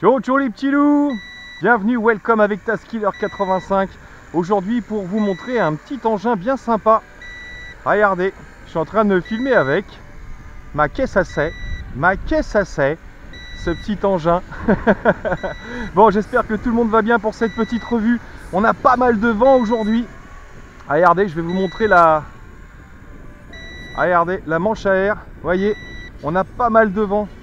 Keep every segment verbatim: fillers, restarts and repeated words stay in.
Ciao ciao les petits loups. Bienvenue, welcome avec Taskiller quatre-vingt-cinq. Aujourd'hui pour vous montrer un petit engin bien sympa. Regardez, je suis en train de me filmer avec ma caisse à sait, ma caisse à sait, ce petit engin. Bon, j'espère que tout le monde va bien pour cette petite revue. On a pas mal de vent aujourd'hui. Regardez, je vais vous montrer la... Regardez, la manche à air. Voyez, on a pas mal de vent.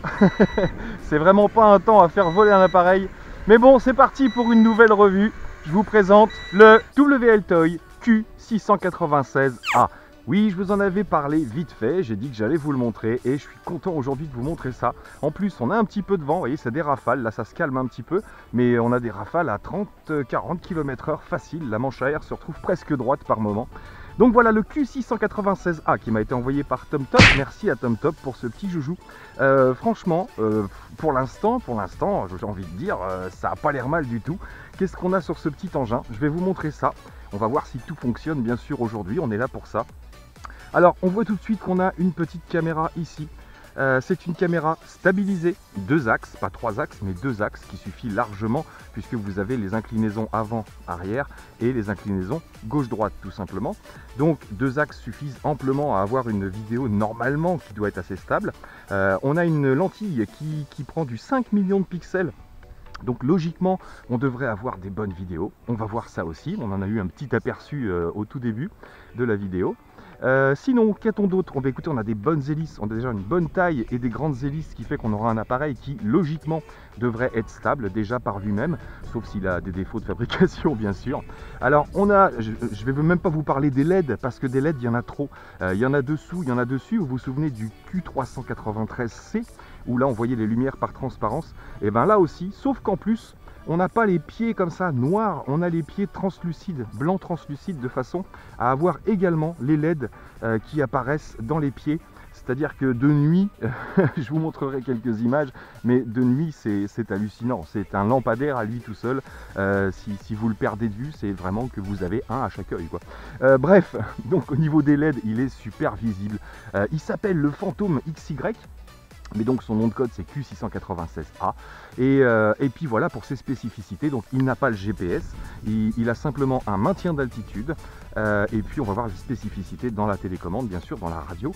C'est vraiment pas un temps à faire voler un appareil. Mais bon, c'est parti pour une nouvelle revue. Je vous présente le W L Toy Q six cent quatre-vingt-seize A. Oui, je vous en avais parlé vite fait, j'ai dit que j'allais vous le montrer et je suis content aujourd'hui de vous montrer ça. En plus, on a un petit peu de vent, vous voyez, c'est des rafales, là ça se calme un petit peu, mais on a des rafales à trente à quarante kilomètres heure facile, la manche à air se retrouve presque droite par moment. Donc voilà le Q six cent quatre-vingt-seize A qui m'a été envoyé par TomTop. Merci à TomTop pour ce petit joujou. Euh, franchement, euh, pour l'instant, pour l'instant, j'ai envie de dire, euh, ça n'a pas l'air mal du tout. Qu'est-ce qu'on a sur ce petit engin? Je vais vous montrer ça. On va voir si tout fonctionne, bien sûr, aujourd'hui. On est là pour ça. Alors, on voit tout de suite qu'on a une petite caméra ici. Euh, c'est une caméra stabilisée, deux axes, pas trois axes, mais deux axes qui suffit largement puisque vous avez les inclinaisons avant-arrière et les inclinaisons gauche-droite tout simplement. Donc deux axes suffisent amplement à avoir une vidéo normalement qui doit être assez stable. Euh, on a une lentille qui, qui prend du cinq millions de pixels. Donc logiquement, on devrait avoir des bonnes vidéos. On va voir ça aussi. On en a eu un petit aperçu euh, au tout début de la vidéo. Euh, sinon, qu'a-t-on d'autre? On va écouter, on a des bonnes hélices, on a déjà une bonne taille et des grandes hélices, ce qui fait qu'on aura un appareil qui, logiquement, devrait être stable déjà par lui-même, sauf s'il a des défauts de fabrication, bien sûr. Alors, on a, je ne vais même pas vous parler des L E D, parce que des L E D, il y en a trop. Euh, il y en a dessous, il y en a dessus. Vous vous souvenez du Q trois cent quatre-vingt-treize C, où là, on voyait les lumières par transparence. Et bien là aussi, sauf qu'en plus, on n'a pas les pieds comme ça noirs, on a les pieds translucides, blanc translucide, de façon à avoir également les L E D euh, qui apparaissent dans les pieds. C'est-à-dire que de nuit, je vous montrerai quelques images, mais de nuit c'est hallucinant. C'est un lampadaire à lui tout seul. Euh, si, si vous le perdez de vue, c'est vraiment que vous avez un à chaque œil, quoi. Euh, bref, donc au niveau des L E D, il est super visible. Euh, il s'appelle le Phantom X Y. Mais donc son nom de code c'est Q six cent quatre-vingt-seize A et, euh, et puis voilà pour ses spécificités. Donc il n'a pas le G P S, il, il a simplement un maintien d'altitude euh, et puis on va voir les spécificités dans la télécommande, bien sûr dans la radio.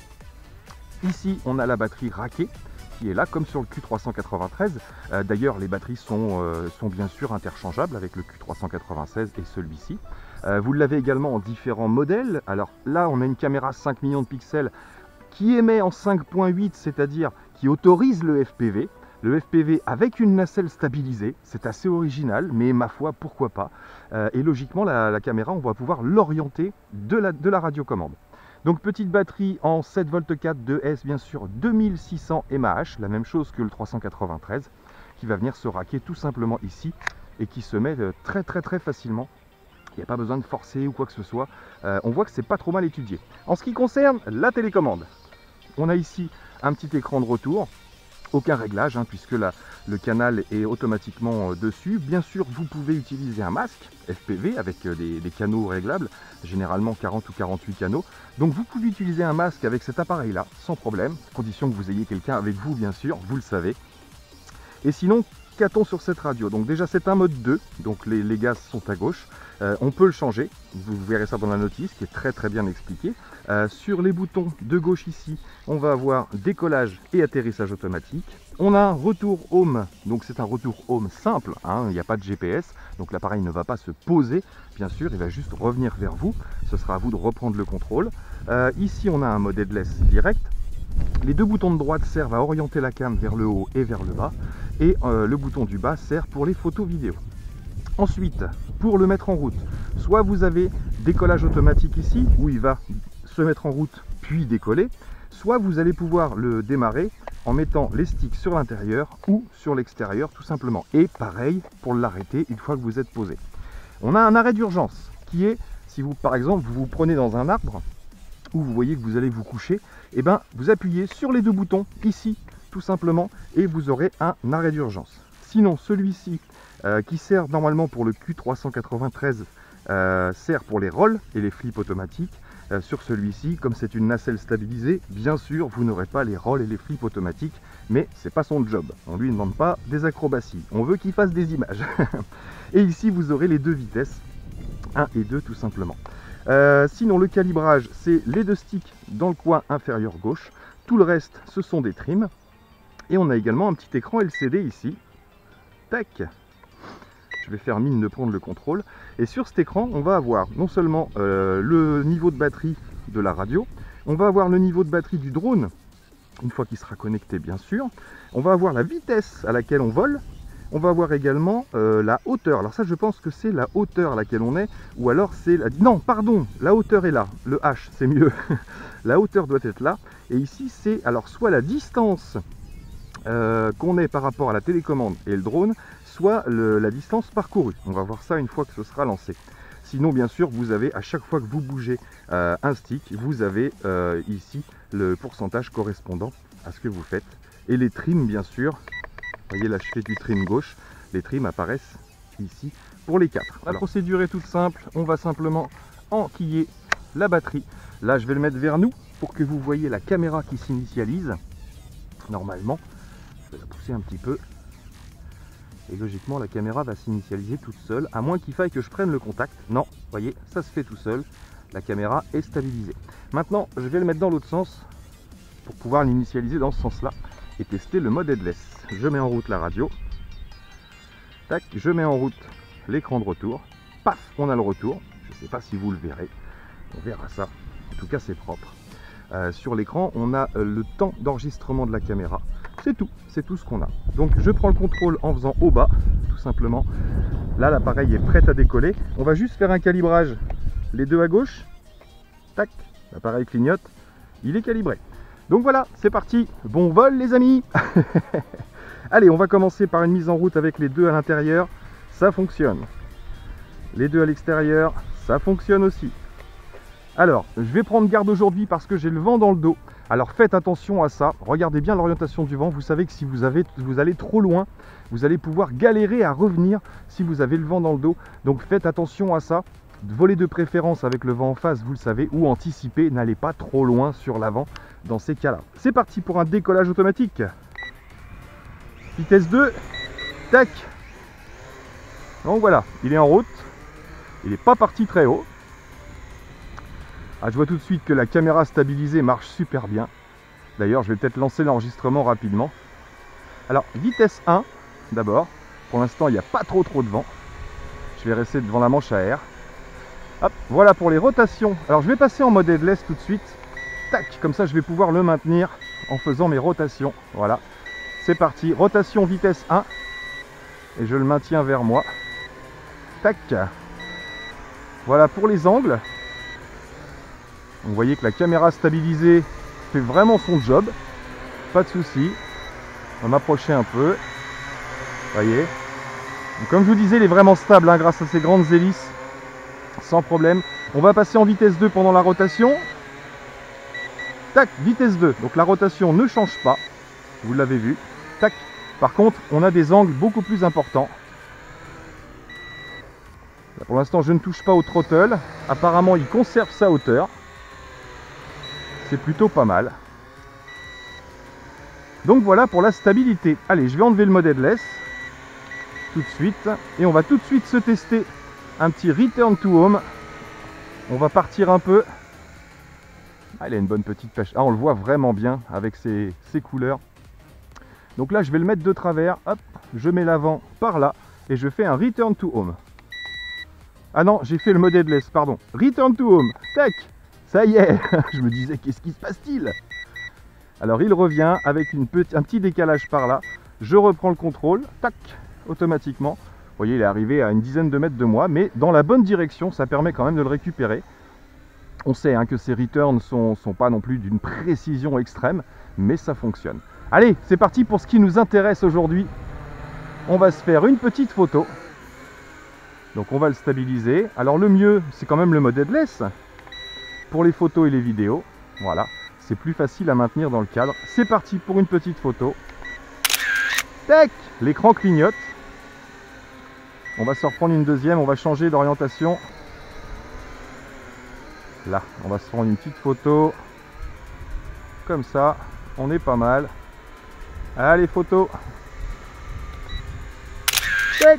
Ici on a la batterie raquée qui est là comme sur le Q trois cent quatre-vingt-treize. Euh, D'ailleurs les batteries sont, euh, sont bien sûr interchangeables avec le Q trois cent quatre-vingt-seize et celui-ci. Euh, vous l'avez également en différents modèles. Alors là on a une caméra cinq millions de pixels qui émet en cinq point huit, c'est-à-dire qui autorise le F P V. Le F P V avec une nacelle stabilisée, c'est assez original, mais ma foi, pourquoi pas. Euh, et logiquement, la, la caméra, on va pouvoir l'orienter de la, de la radiocommande. Donc petite batterie en sept volts quatre de S, bien sûr, deux mille six cents mAh, la même chose que le trois cent quatre-vingt-treize, qui va venir se raquer tout simplement ici, et qui se met très très très facilement. Il n'y a pas besoin de forcer ou quoi que ce soit. Euh, on voit que c'est pas trop mal étudié. En ce qui concerne la télécommande, on a ici un petit écran de retour, aucun réglage hein, puisque la, le canal est automatiquement euh, dessus. Bien sûr, vous pouvez utiliser un masque F P V avec euh, des, des canaux réglables, généralement quarante ou quarante-huit canaux. Donc vous pouvez utiliser un masque avec cet appareil-là, sans problème, à condition que vous ayez quelqu'un avec vous, bien sûr, vous le savez. Et sinon, qu'a-t-on sur cette radio? Donc déjà, c'est un mode deux, donc les, les gaz sont à gauche. Euh, on peut le changer, vous verrez ça dans la notice qui est très très bien expliqué. Euh, sur les boutons de gauche ici, on va avoir décollage et atterrissage automatique. On a un retour home, donc c'est un retour home simple, hein, il n'y a pas de G P S, donc l'appareil ne va pas se poser, bien sûr, il va juste revenir vers vous, ce sera à vous de reprendre le contrôle. Euh, ici on a un mode headless direct. Les deux boutons de droite servent à orienter la cam vers le haut et vers le bas, et euh, le bouton du bas sert pour les photos vidéo. Ensuite, pour le mettre en route, soit vous avez décollage automatique ici, où il va se mettre en route puis décoller, soit vous allez pouvoir le démarrer en mettant les sticks sur l'intérieur ou sur l'extérieur tout simplement. Et pareil pour l'arrêter une fois que vous êtes posé. On a un arrêt d'urgence qui est, si vous par exemple vous vous prenez dans un arbre, où vous voyez que vous allez vous coucher, et ben vous appuyez sur les deux boutons ici tout simplement et vous aurez un arrêt d'urgence. Sinon celui-ci euh, qui sert normalement pour le Q trois cent quatre-vingt-treize euh, sert pour les rolls et les flips automatiques. Euh, sur celui-ci, comme c'est une nacelle stabilisée, bien sûr, vous n'aurez pas les rolls et les flips automatiques, mais c'est pas son job. On lui demande pas des acrobaties, on veut qu'il fasse des images. Et ici, vous aurez les deux vitesses, un et deux tout simplement. Euh, sinon, le calibrage, c'est les deux sticks dans le coin inférieur gauche. Tout le reste, ce sont des trims. Et on a également un petit écran L C D ici. Tac. Je vais faire mine de prendre le contrôle. Et sur cet écran, on va avoir non seulement euh, le niveau de batterie de la radio, on va avoir le niveau de batterie du drone, une fois qu'il sera connecté bien sûr. On va avoir la vitesse à laquelle on vole. On va avoir également euh, la hauteur. Alors ça, je pense que c'est la hauteur à laquelle on est, ou alors c'est la... Non, pardon, la hauteur est là. Le H, c'est mieux. La hauteur doit être là. Et ici, c'est alors soit la distance euh, qu'on est par rapport à la télécommande et le drone, soit le, la distance parcourue. On va voir ça une fois que ce sera lancé. Sinon, bien sûr, vous avez, à chaque fois que vous bougez euh, un stick, vous avez euh, ici le pourcentage correspondant à ce que vous faites. Et les trims, bien sûr. Vous voyez là, je fais du trim gauche. Les trims apparaissent ici pour les quatre. La procédure est toute simple. On va simplement enquiller la batterie. Là, je vais le mettre vers nous pour que vous voyez la caméra qui s'initialise. Normalement, je vais la pousser un petit peu. Et logiquement, la caméra va s'initialiser toute seule, à moins qu'il faille que je prenne le contact. Non, vous voyez, ça se fait tout seul. La caméra est stabilisée. Maintenant, je vais le mettre dans l'autre sens pour pouvoir l'initialiser dans ce sens-là et tester le mode headless. Je mets en route la radio. Tac, je mets en route l'écran de retour. Paf, on a le retour. Je ne sais pas si vous le verrez. On verra ça. En tout cas, c'est propre. Euh, sur l'écran, on a euh, le temps d'enregistrement de la caméra. C'est tout, c'est tout ce qu'on a. Donc je prends le contrôle en faisant haut bas, tout simplement. Là, l'appareil est prêt à décoller. On va juste faire un calibrage. Les deux à gauche. Tac, l'appareil clignote. Il est calibré. Donc voilà, c'est parti. Bon vol les amis. Allez, on va commencer par une mise en route avec les deux à l'intérieur. Ça fonctionne. Les deux à l'extérieur, ça fonctionne aussi. Alors, je vais prendre garde aujourd'hui parce que j'ai le vent dans le dos. Alors faites attention à ça. Regardez bien l'orientation du vent. Vous savez que si vous, avez, vous allez trop loin, vous allez pouvoir galérer à revenir si vous avez le vent dans le dos. Donc faites attention à ça. Volez de préférence avec le vent en face, vous le savez, ou anticipez. N'allez pas trop loin sur l'avant dans ces cas-là. C'est parti pour un décollage automatique. Vitesse deux. Tac. Donc voilà, il est en route. Il n'est pas parti très haut. Ah, je vois tout de suite que la caméra stabilisée marche super bien. D'ailleurs, je vais peut-être lancer l'enregistrement rapidement. Alors, vitesse un, d'abord. Pour l'instant, il n'y a pas trop trop de vent. Je vais rester devant la manche à air. Hop, voilà pour les rotations. Alors, je vais passer en mode headless tout de suite. Tac, comme ça, je vais pouvoir le maintenir en faisant mes rotations. Voilà, c'est parti. Rotation vitesse un. Et je le maintiens vers moi. Tac. Voilà pour les angles. Vous voyez que la caméra stabilisée fait vraiment son job. Pas de souci. On va m'approcher un peu. Vous voyez. Donc, comme je vous disais, il est vraiment stable hein, grâce à ces grandes hélices. Sans problème. On va passer en vitesse deux pendant la rotation. Tac, vitesse deux. Donc la rotation ne change pas. Vous l'avez vu. Tac. Par contre, on a des angles beaucoup plus importants. Là, pour l'instant, je ne touche pas au throttle. Apparemment, il conserve sa hauteur. C'est plutôt pas mal. Donc voilà pour la stabilité. Allez, je vais enlever le mode headless tout de suite. Et on va tout de suite se tester un petit return to home. On va partir un peu. Ah, il a une bonne petite pêche. Ah, on le voit vraiment bien avec ses, ses couleurs. Donc là, je vais le mettre de travers. Hop, je mets l'avant par là. Et je fais un return to home. Ah non, j'ai fait le mode headless, pardon. Return to home. Tac. Ça y est. Je me disais, qu'est-ce qui se passe-t-il? Alors, il revient avec une petit, un petit décalage par là. Je reprends le contrôle. Tac. Automatiquement. Vous voyez, il est arrivé à une dizaine de mètres de moi. Mais dans la bonne direction, ça permet quand même de le récupérer. On sait hein, que ces returns ne sont, sont pas non plus d'une précision extrême. Mais ça fonctionne. Allez, c'est parti pour ce qui nous intéresse aujourd'hui. On va se faire une petite photo. Donc on va le stabiliser. Alors le mieux, c'est quand même le mode headless. Pour les photos et les vidéos. Voilà, c'est plus facile à maintenir dans le cadre. C'est parti pour une petite photo. Tac, l'écran clignote. On va se reprendre une deuxième, on va changer d'orientation. Là, on va se prendre une petite photo. Comme ça, on est pas mal. Allez, photo. Tac.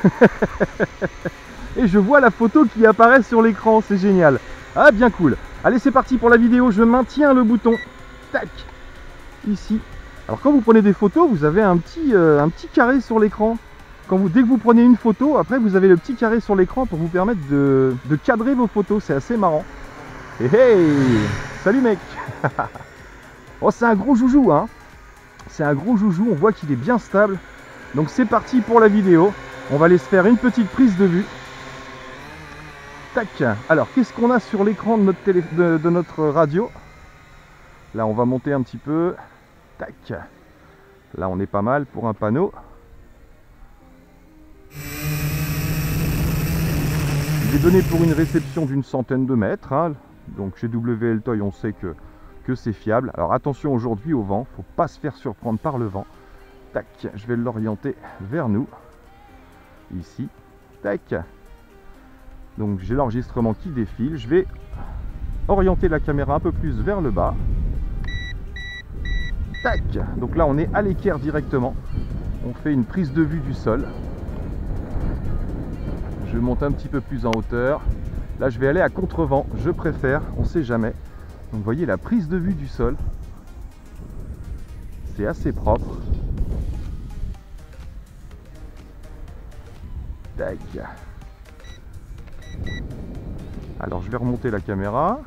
Et je vois la photo qui apparaît sur l'écran, c'est génial. Ah, bien cool. Allez, c'est parti pour la vidéo, je maintiens le bouton. Tac. Ici. Alors quand vous prenez des photos, vous avez un petit, euh, un petit carré sur l'écran. Quand vous, dès que vous prenez une photo, après vous avez le petit carré sur l'écran pour vous permettre de, de cadrer vos photos. C'est assez marrant. Hey, hey. Salut mec. Oh, c'est un gros joujou, hein. C'est un gros joujou, on voit qu'il est bien stable. Donc c'est parti pour la vidéo. On va aller se faire une petite prise de vue. Tac. Alors, qu'est-ce qu'on a sur l'écran de notre, télé... de, de notre radio? Là, on va monter un petit peu. Tac. Là, on est pas mal pour un panneau. Il est donné pour une réception d'une centaine de mètres. Hein. Donc chez W L Toy, on sait que, que c'est fiable. Alors attention aujourd'hui au vent. Faut pas se faire surprendre par le vent. Tac. Je vais l'orienter vers nous. Ici. Tac. Donc j'ai l'enregistrement qui défile. Je vais orienter la caméra un peu plus vers le bas. Tac. Donc là on est à l'équerre directement. On fait une prise de vue du sol. Je monte un petit peu plus en hauteur. Là je vais aller à contre-vent. Je préfère, on sait jamais. Donc vous voyez la prise de vue du sol. C'est assez propre. Tac. Alors je vais remonter la caméra.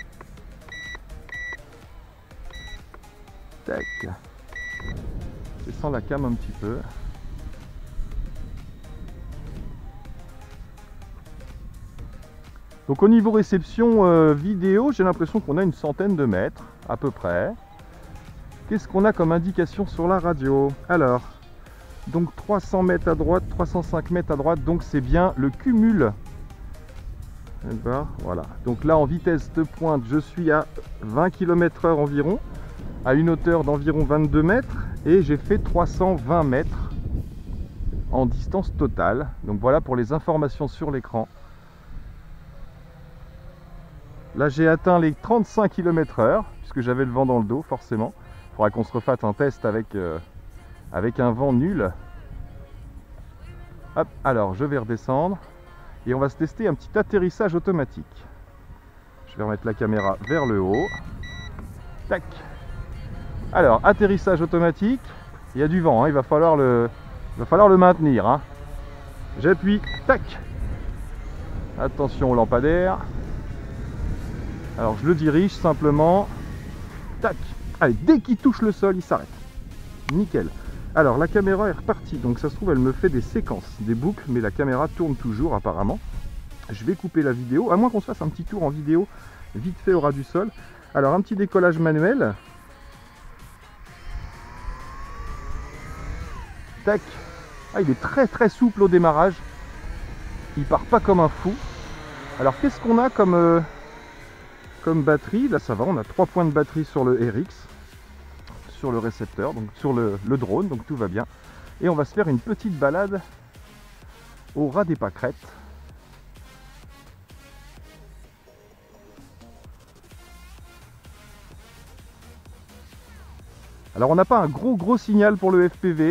Tac. Je descends la cam un petit peu. Donc au niveau réception euh, vidéo, j'ai l'impression qu'on a une centaine de mètres à peu près. Qu'est-ce qu'on a comme indication sur la radio? Alors, donc trois cents mètres à droite, trois cent cinq mètres à droite, donc c'est bien le cumul. Voilà, donc là en vitesse de pointe, je suis à vingt kilomètres heure environ, à une hauteur d'environ vingt-deux mètres, et j'ai fait trois cent vingt mètres en distance totale. Donc voilà pour les informations sur l'écran. Là j'ai atteint les trente-cinq kilomètres heure, puisque j'avais le vent dans le dos forcément. Il faudra qu'on se refasse un test avec, euh, avec un vent nul. Hop, alors je vais redescendre. Et on va se tester un petit atterrissage automatique. Je vais remettre la caméra vers le haut. Tac. Alors, atterrissage automatique. Il y a du vent, hein, il va falloir le, il va falloir le maintenir. Hein. J'appuie. Tac. Attention au lampadaire. Alors, je le dirige simplement. Tac. Allez, dès qu'il touche le sol, il s'arrête. Nickel. Alors la caméra est repartie, donc ça se trouve elle me fait des séquences, des boucles, mais la caméra tourne toujours apparemment. Je vais couper la vidéo, à moins qu'on se fasse un petit tour en vidéo, vite fait au ras du sol. Alors un petit décollage manuel. Tac. Ah, il est très très souple au démarrage. Il part pas comme un fou. Alors qu'est-ce qu'on a comme, euh, comme batterie? Là ça va, on a trois points de batterie sur le R X. Sur le récepteur, donc sur le, le drone, donc tout va bien. Et on va se faire une petite balade au ras des pâquerettes. Alors on n'a pas un gros gros signal pour le F P V.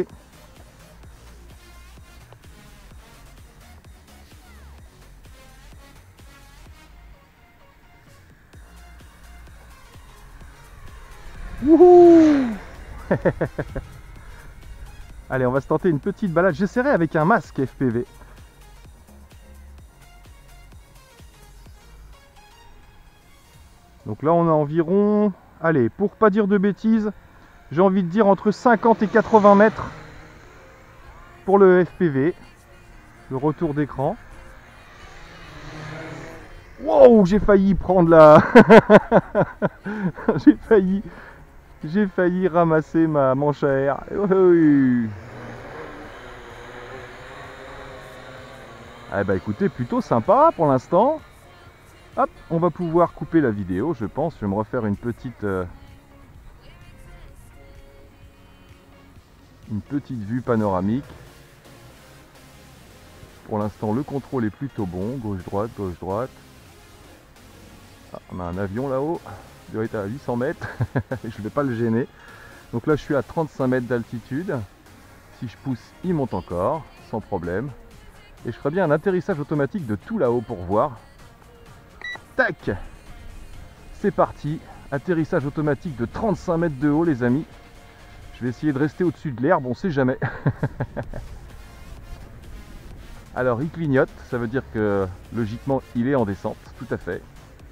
Wouhou. Allez, on va se tenter une petite balade. J'essaierai avec un masque F P V. Donc là, on a environ, allez, pour pas dire de bêtises, j'ai envie de dire entre cinquante et quatre-vingts mètres pour le F P V. Le retour d'écran. Wow, j'ai failli prendre la... j'ai failli... J'ai failli ramasser ma manche à air. Oui. Eh ben écoutez, plutôt sympa pour l'instant. Hop, on va pouvoir couper la vidéo, je pense. Je vais me refaire une petite... Euh, une petite vue panoramique. Pour l'instant, le contrôle est plutôt bon. Gauche-droite, gauche-droite. Ah, on a un avion là-haut, il doit être à huit cents mètres, je ne vais pas le gêner. Donc là je suis à trente-cinq mètres d'altitude, si je pousse il monte encore, sans problème. Et je ferai bien un atterrissage automatique de tout là-haut pour voir. Tac! C'est parti, atterrissage automatique de trente-cinq mètres de haut les amis. Je vais essayer de rester au-dessus de l'herbe, on sait jamais. Alors il clignote, ça veut dire que logiquement il est en descente, tout à fait.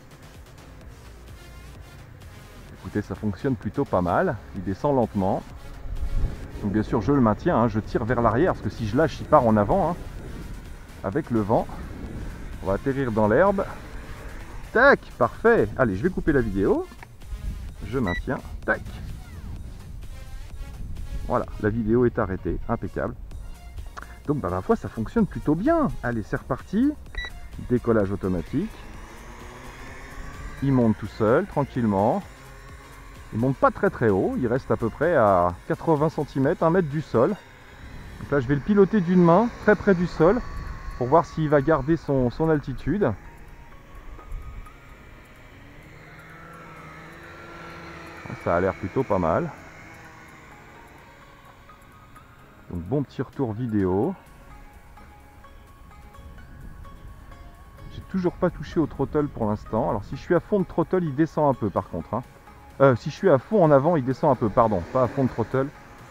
Écoutez, ça fonctionne plutôt pas mal, il descend lentement. Donc bien sûr je le maintiens, hein, je tire vers l'arrière, parce que si je lâche il part en avant, hein, avec le vent. On va atterrir dans l'herbe. Tac, parfait. Allez, je vais couper la vidéo. Je maintiens, tac. Voilà, la vidéo est arrêtée, impeccable. Donc bah, ma foi, ça fonctionne plutôt bien. Allez, c'est reparti. Décollage automatique. Il monte tout seul, tranquillement. Il monte pas très très haut, il reste à peu près à quatre-vingts centimètres, un mètre du sol. Donc là, je vais le piloter d'une main, très près du sol, pour voir s'il va garder son, son altitude. Ça a l'air plutôt pas mal. Donc bon petit retour vidéo. J'ai toujours pas touché au throttle pour l'instant. Alors si je suis à fond de throttle, il descend un peu par contre. Hein. Euh, si je suis à fond en avant, il descend un peu, pardon, pas à fond de throttle.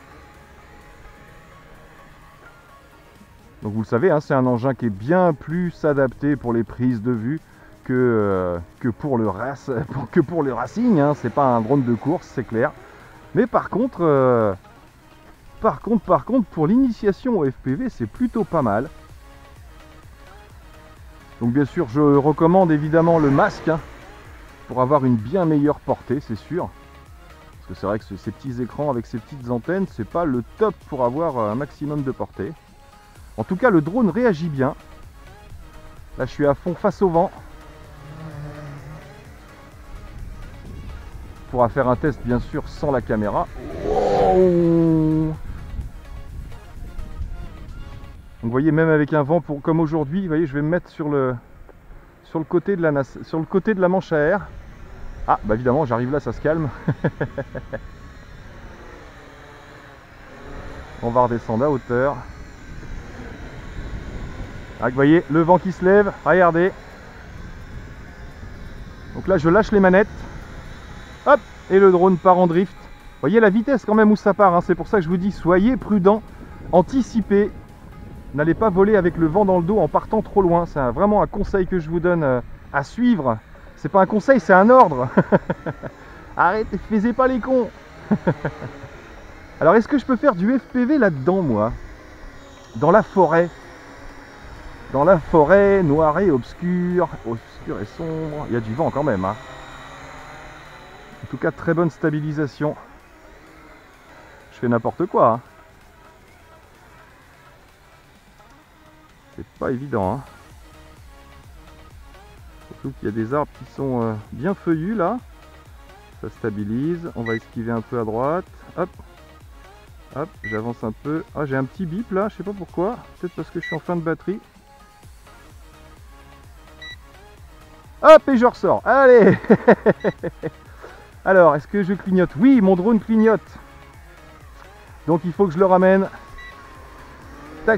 Donc vous le savez, hein, c'est un engin qui est bien plus adapté pour les prises de vue que, euh, que, pour, le race, pour, que pour le racing. Hein. C'est pas un drone de course, c'est clair. Mais par contre, euh, par contre, par contre, pour l'initiation au F P V, c'est plutôt pas mal. Donc bien sûr, je recommande évidemment le masque, hein, pour avoir une bien meilleure portée, c'est sûr. Parce que c'est vrai que ce, ces petits écrans avec ces petites antennes, c'est pas le top pour avoir un maximum de portée. En tout cas, le drone réagit bien. Là, je suis à fond face au vent. On pourra faire un test, bien sûr, sans la caméra. Wow. Donc, vous voyez, même avec un vent pour, comme aujourd'hui, vous voyez, je vais me mettre sur le, sur le côté de la, sur le côté de la manche à air. Ah, bah évidemment, j'arrive là, ça se calme. On va redescendre à hauteur. Ah, vous voyez, le vent qui se lève, regardez. Donc là, je lâche les manettes. Hop, et le drone part en drift. Vous voyez la vitesse quand même où ça part, hein. C'est pour ça que je vous dis, soyez prudents, anticipez. N'allez pas voler avec le vent dans le dos en partant trop loin. C'est vraiment un conseil que je vous donne à suivre. C'est pas un conseil, c'est un ordre. Arrêtez, faisez pas les cons. Alors, est-ce que je peux faire du F P V là-dedans, moi? Dans la forêt. Dans la forêt, noire et obscure. Obscure et sombre. Il y a du vent quand même, hein. En tout cas, très bonne stabilisation. Je fais n'importe quoi, hein. C'est pas évident, hein. Surtout qu'il y a des arbres qui sont euh, bien feuillus là. Ça stabilise. On va esquiver un peu à droite. Hop. Hop, j'avance un peu. Ah, j'ai un petit bip là, je sais pas pourquoi. Peut-être parce que je suis en fin de batterie. Hop, et je ressors. Allez. Alors, est-ce que je clignote? Oui, mon drone clignote. Donc il faut que je le ramène. Tac.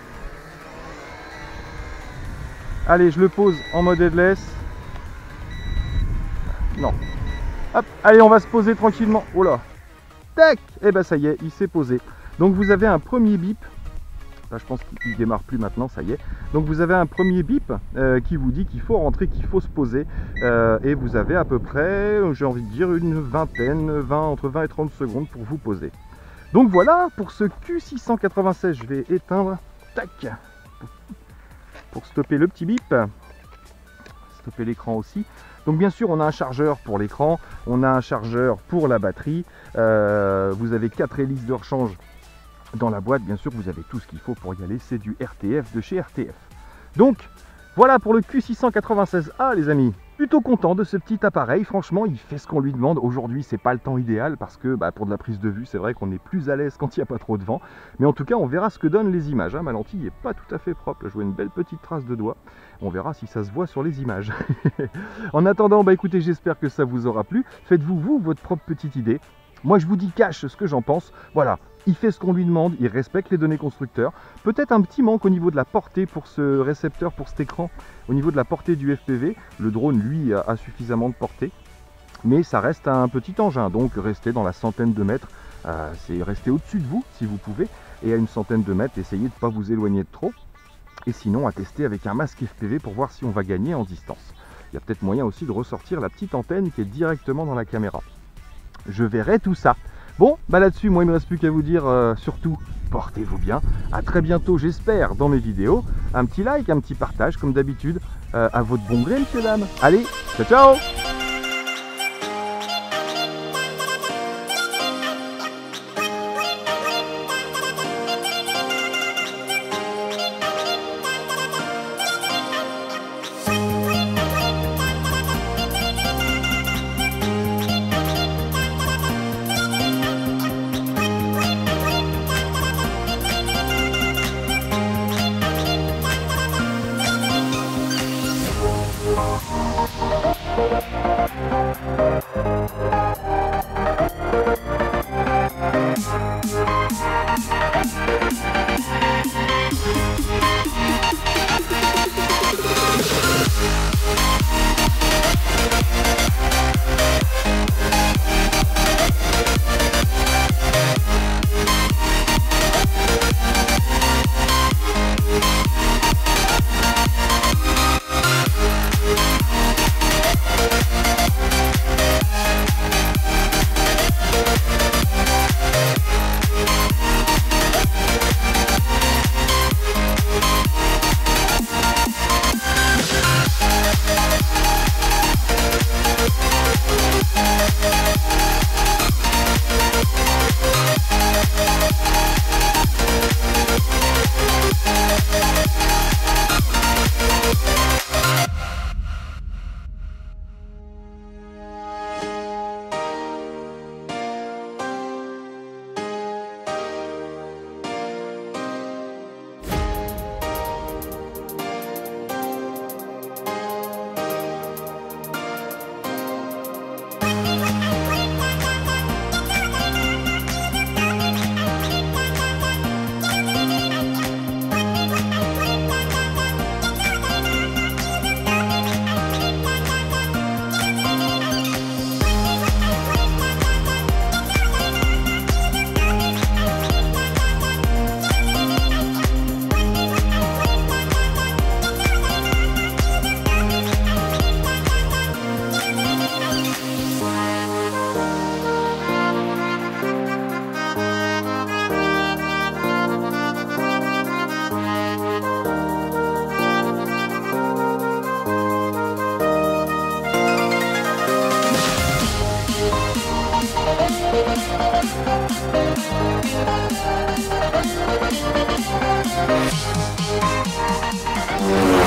Allez, je le pose en mode headless. Non. Hop, allez, on va se poser tranquillement. Oh là. Tac. Et ben ça y est, il s'est posé. Donc vous avez un premier bip. Là, je pense qu'il démarre plus maintenant, ça y est. Donc vous avez un premier bip euh, qui vous dit qu'il faut rentrer, qu'il faut se poser. Euh, et vous avez à peu près, j'ai envie de dire, une vingtaine, vingt, entre vingt et trente secondes pour vous poser. Donc voilà, pour ce Q six cent quatre-vingt-seize, je vais éteindre. Tac. Pour stopper le petit bip. Stopper l'écran aussi. Donc bien sûr, on a un chargeur pour l'écran. On a un chargeur pour la batterie. Euh, vous avez quatre hélices de rechange dans la boîte. Bien sûr, vous avez tout ce qu'il faut pour y aller. C'est du R T F de chez R T F. Donc, Voilà pour le Q six cent quatre-vingt-seize A les amis. Plutôt content de ce petit appareil, franchement il fait ce qu'on lui demande. Aujourd'hui c'est pas le temps idéal parce que bah, pour de la prise de vue c'est vrai qu'on est plus à l'aise quand il n'y a pas trop de vent. Mais en tout cas on verra ce que donnent les images, hein. Ma lentille n'est pas tout à fait propre, je vois une belle petite trace de doigt. On verra si ça se voit sur les images. En attendant, bah écoutez, j'espère que ça vous aura plu. Faites-vous vous votre propre petite idée. Moi je vous dis cash ce que j'en pense. Voilà, il fait ce qu'on lui demande, il respecte les données constructeurs. Peut-être un petit manque au niveau de la portée pour ce récepteur, pour cet écran. Au niveau de la portée du F P V, le drone lui a suffisamment de portée. Mais ça reste un petit engin, donc restez dans la centaine de mètres. Euh, c'est rester au-dessus de vous si vous pouvez. Et à une centaine de mètres, essayez de ne pas vous éloigner de trop. Et sinon à tester avec un masque F P V pour voir si on va gagner en distance. Il y a peut-être moyen aussi de ressortir la petite antenne qui est directement dans la caméra. Je verrai tout ça. Bon, bah là-dessus, moi il ne me reste plus qu'à vous dire, euh, surtout, portez-vous bien. À très bientôt, j'espère, dans mes vidéos. Un petit like, un petit partage, comme d'habitude, euh, à votre bon gré, messieurs, dames. Allez, ciao, ciao! Yeah.